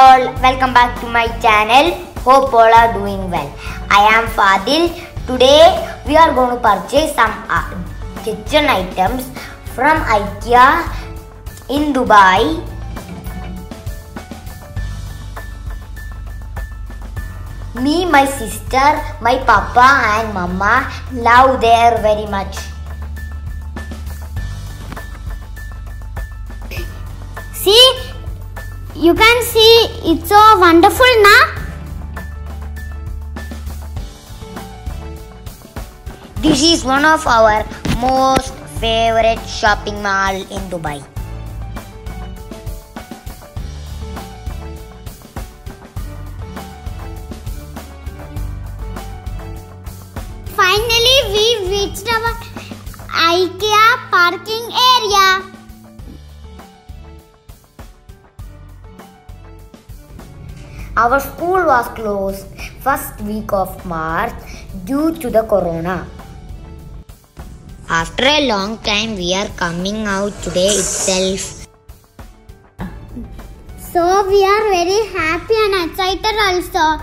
all, welcome back to my channel. Hope all are doing well. I am Fadil. Today we are going to purchase some kitchen items from IKEA in Dubai. Me, my sister, my papa and mama love there very much. See, you can see it's so wonderful, na? This is one of our most favorite shopping mall in Dubai. Finally, we reached our IKEA parking area. Our school was closed first week of March due to the corona. After a long time, we are coming out today itself. So we are very happy and excited also.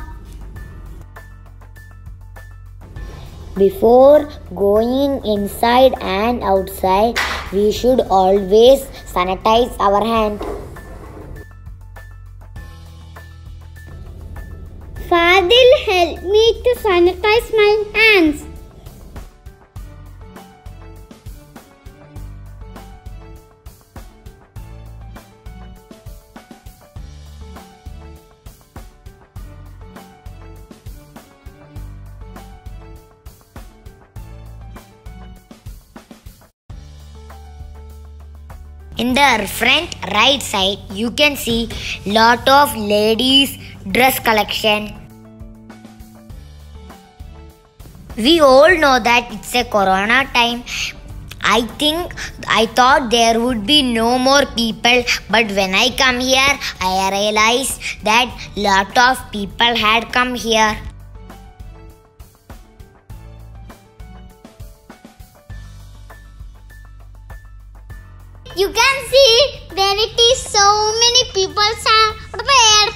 Before going inside and outside, we should always sanitize our hand. Fadil helped me to sanitize my hands. In the front right side, you can see lot of ladies dress collection. We all know that it's a corona time. I thought there would be no more people, but when I come here, I realized that lot of people had come here. You can see there it is so many people are prepared.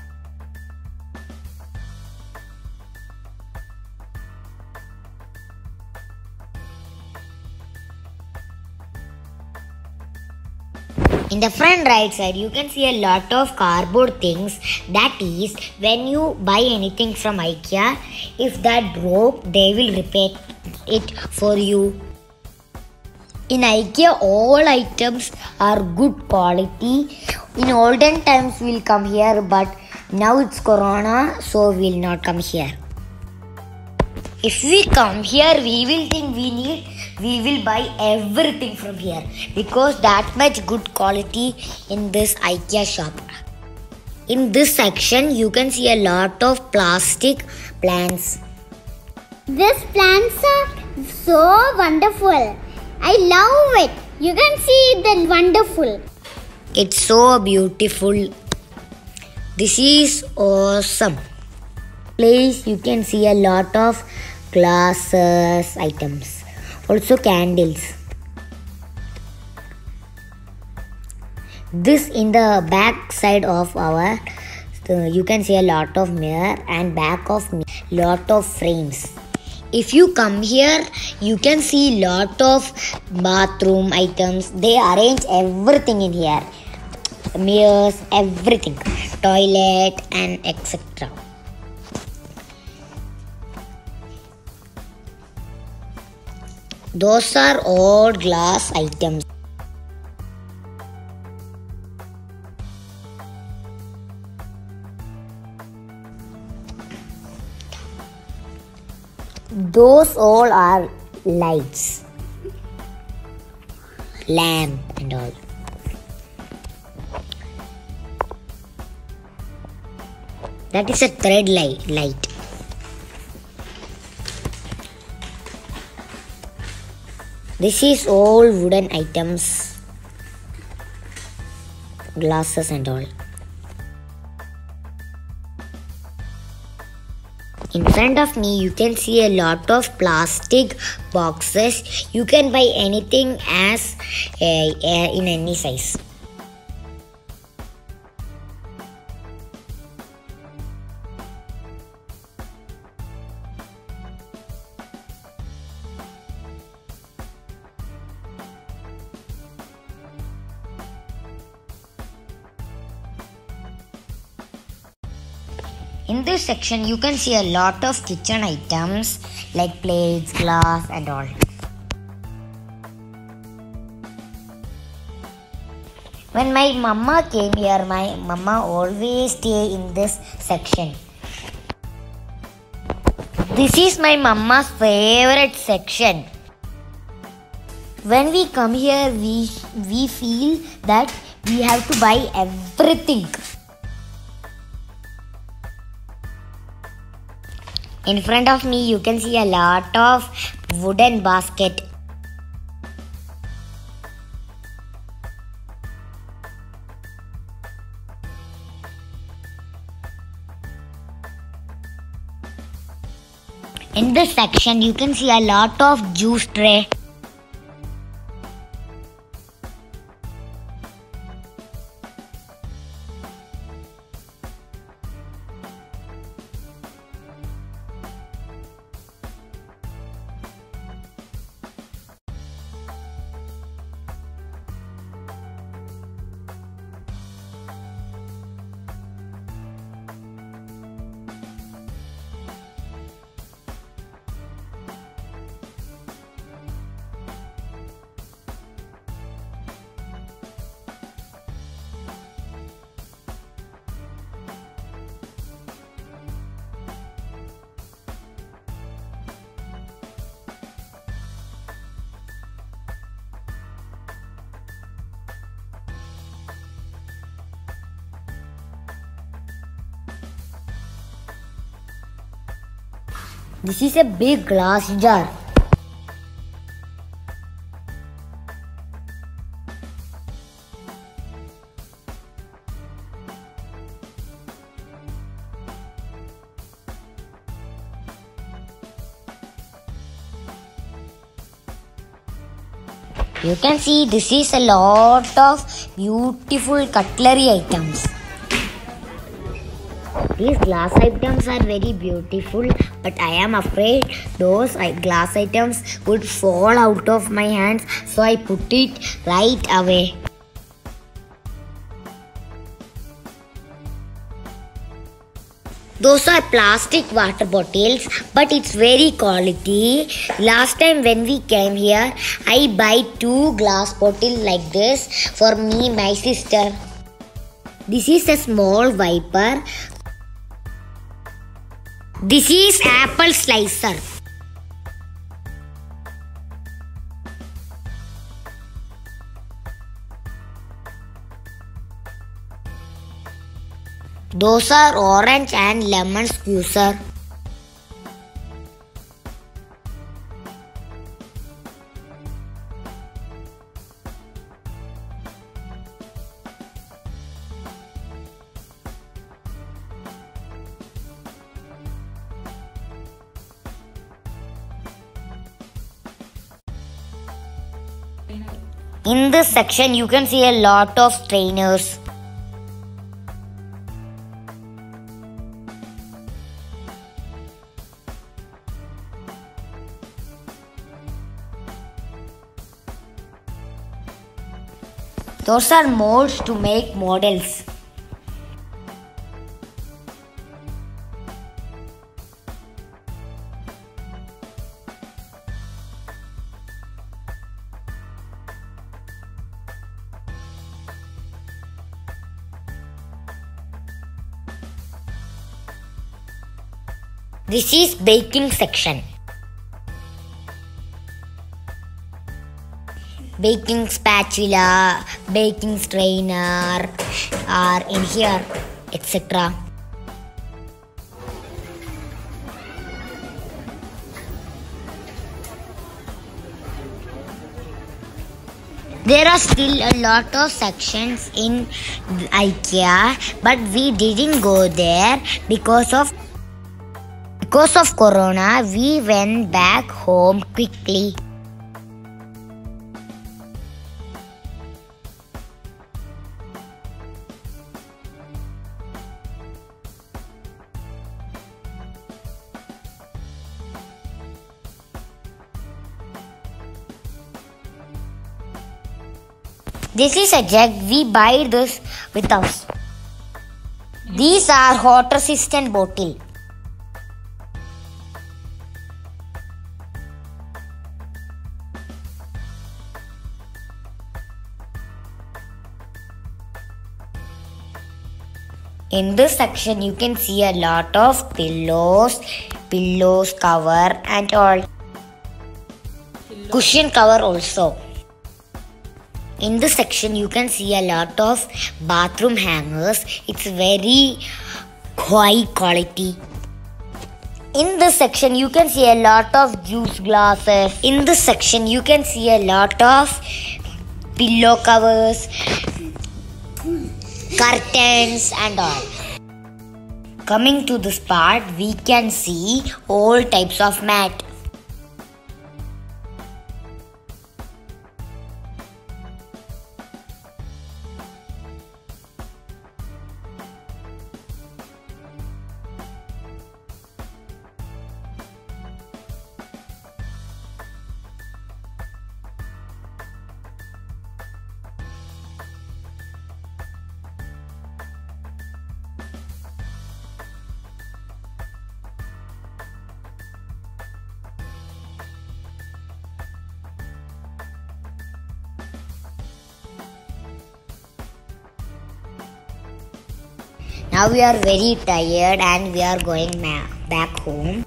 In the front right side, you can see a lot of cardboard things. That is, when you buy anything from IKEA, if that broke, they will repair it for you. In IKEA, all items are good quality. In olden times, we'll come here, but now it's corona, so we'll not come here. If we come here, we will think we will buy everything from here because that much good quality in this IKEA shop. In this section, you can see a lot of plastic plants. These plants are so wonderful. I love it. You can see the wonderful. It's so beautiful. This is awesome. Place you can see a lot of glasses items. Also candles. This in the back side of our you can see a lot of mirror and back of lot of frames. If you come here, you can see lot of bathroom items. They arrange everything in here. Mirrors, everything. Toilet and etc. Those are all glass items. Those all are lights, lamp and all. That is a thread light. This is all wooden items, glasses and all. In front of me, you can see a lot of plastic boxes. You can buy anything as in any size. In this section, you can see a lot of kitchen items like plates, glass, and all. When my mama came here, my mama always stay in this section. This is my mama's favorite section. When we come here, we feel that we have to buy everything. In front of me, you can see a lot of wooden basket. In this section, you can see a lot of juice tray. This is a big glass jar. You can see this is a lot of beautiful cutlery items. These glass items are very beautiful, but I am afraid those glass items would fall out of my hands, so I put it right away. Those are plastic water bottles, but it's very quality. Last time when we came here, I buy 2 glass bottles like this for me, my sister. This is a small wiper. This is apple slicer. Those are orange and lemon squeezer. In this section, you can see a lot of strainers. Those are molds to make models. This is baking section. Baking spatula, baking strainer are in here, etc. There are still a lot of sections in IKEA, but we didn't go there because of Corona. We went back home quickly. This is a jug. We buy this with us. These are hot resistant bottle. In this section you can see a lot of pillows, cover and all. Cushion cover also. In this section you can see a lot of bathroom hangers. It's very high quality. In this section you can see a lot of juice glasses. In this section you can see a lot of pillow covers, curtains and all. Coming to this part, we can see all types of mat. Now we are very tired and we are going back home.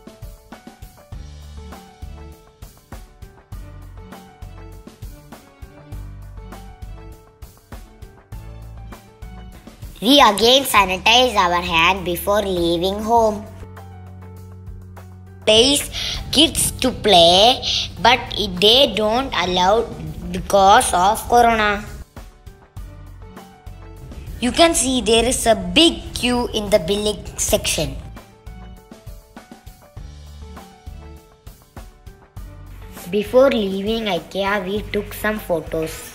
We again sanitize our hand before leaving home. Place kids to play, but they don't allow because of Corona. You can see there is a big queue in the billing section. Before leaving IKEA, we took some photos.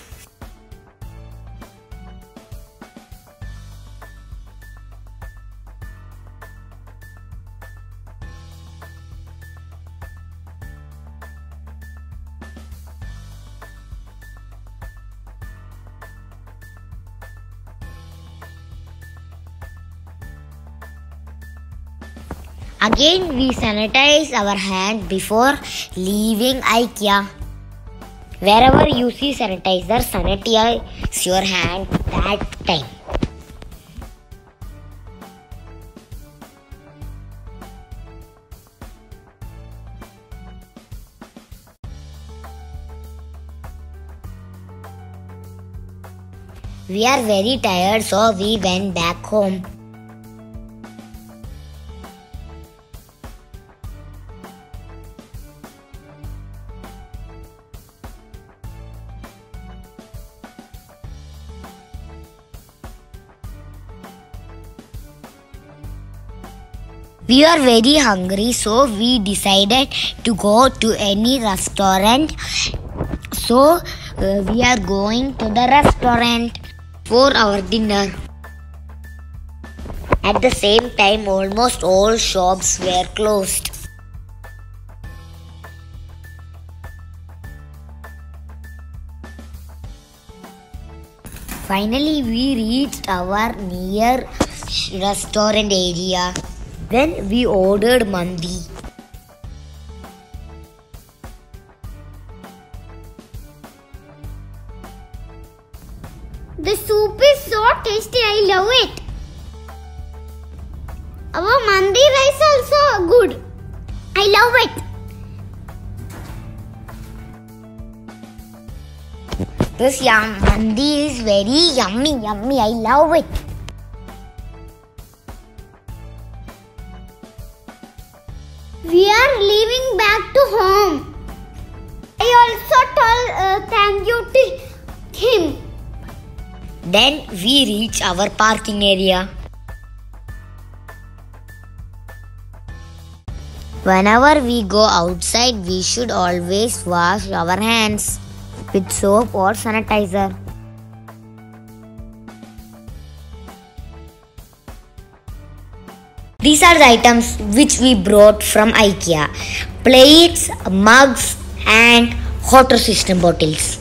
Again, we sanitize our hand before leaving IKEA. Wherever you see sanitizer, sanitize your hand that time. We are very tired, so we went back home. We are very hungry, so we decided to go to any restaurant. So we are going to the restaurant for our dinner. At the same time, almost all shops were closed. Finally, we reached our near restaurant area. Then we ordered mandi. The soup is so tasty, I love it. Our mandi rice also good. I love it. This mandi is very yummy. I love it. We are leaving back to home. I also told thank you to him. Then we reach our parking area. Whenever we go outside, we should always wash our hands with soap or sanitizer. These are the items which we brought from IKEA. Plates, mugs and hot system bottles.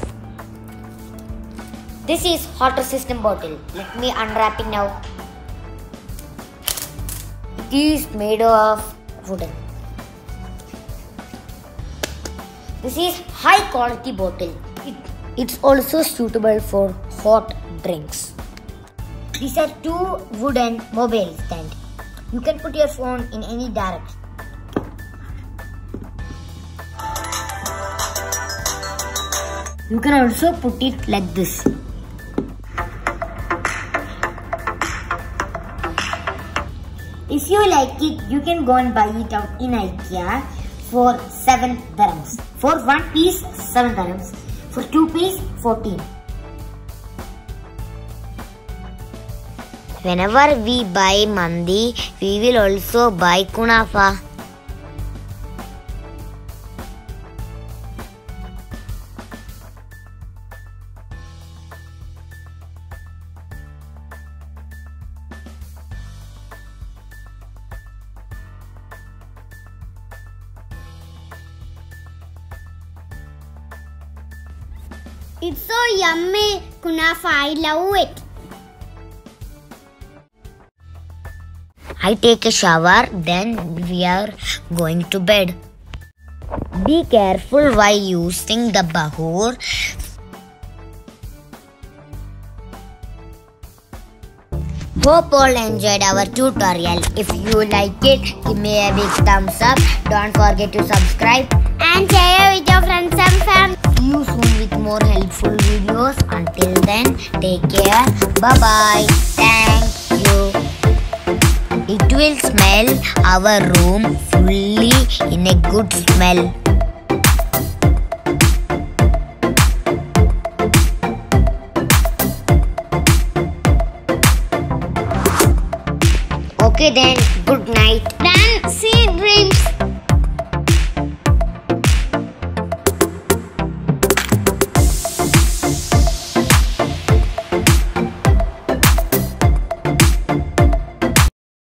This is hot system bottle. Let me unwrap it now. It is made of wooden. This is high quality bottle. It's also suitable for hot drinks. These are two wooden mobile stand. You can put your phone in any direction. You can also put it like this. If you like it, you can go and buy it out in IKEA for 7 dirhams. For 1 piece, 7 dirhams. For 2 piece, 14. Whenever we buy mandi, we will also buy kunafa. It's so yummy, kunafa. I love it. I take a shower, then we are going to bed. Be careful while using the bahur. Hope all enjoyed our tutorial. If you like it, give me a big thumbs up. Don't forget to subscribe And share with your friends and family. See you soon with more helpful videos. Until then, take care. Bye-bye. Thank you. It will smell our room fully in a good smell. Okay then, good night. Then see dreams.